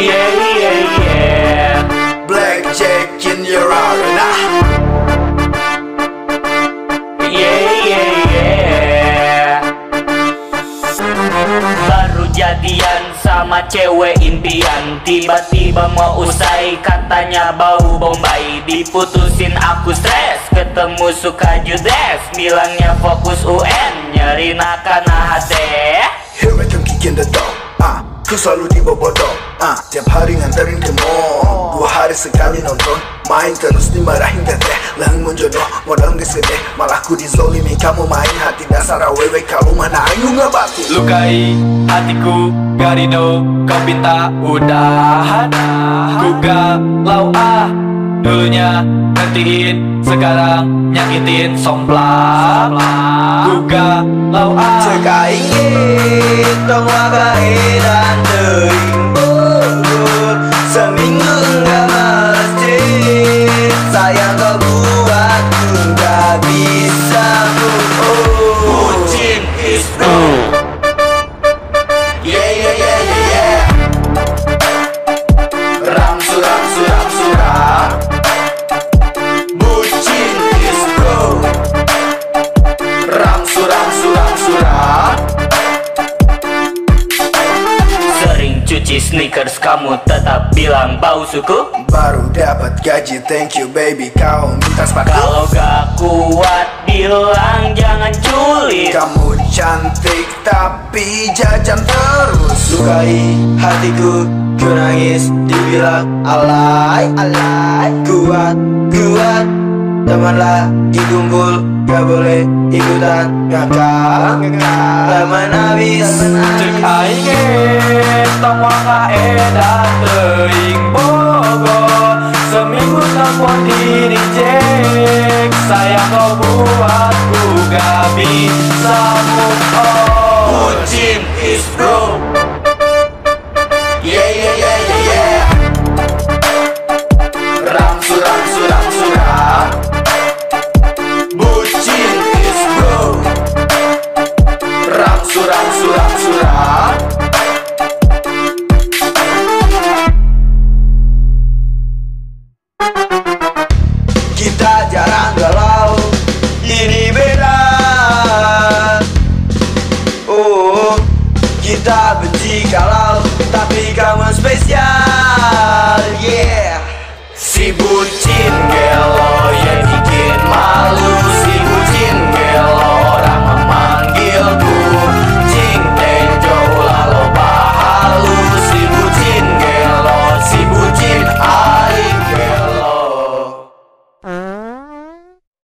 Yeah. Blekjek in your arena. Yeah. Baru jadian sama cewek impian, tiba-tiba mau usai, katanya bau bombay. Diputusin aku stres, ketemu suka judes, bilangnya fokus UN, nyari nakana hati. Here I come kicking the door. Ku selalu dibobodong. Tiap hari nganterin ke mall, 2 hari sekali nonton. Main terus dimarahin teteh, lang menjodoh, modal gak sedeh. Malah ku dizolimi, kamu main hati dasar awewe. Kalau mana ayu ngebatu, lukai hatiku, Garino, kau minta udahan. Ku galau dulunya ngertiin, sekarang nyakitin somplak. Ku galau cek aing tong wakaedan teuing bogor. Seminggu enggak masjid, sayang kau buatku enggak bisa move on. Bucin is bro. yeah. Ramsu. Bucin is bro. Ramsu. Sering cuci sneakers, kamu tetap bilang bau suku. Baru dapat gaji, thank you baby, kau minta sepatu. Kalau gak kuat bilang jangan culik. Kamu cantik tapi jajan terus. Lukai hatiku, ku nangis dibilang alay. Kuat, teman lagi kumpul, gak boleh ikutan ngakak. Teman habis, cek aing tong wakaedan teuing Bogor. Seminggu telepon di reject, sayang kau buatku gak bisa move on. Bucin is bro. Yeah. Ramsu. Bucin is bro. Ramsu. kita jarang galau, ini beda. Oh, kita benci kalau, tapi kamu spesial. Yeah. Si bucin gelo yang bikin malu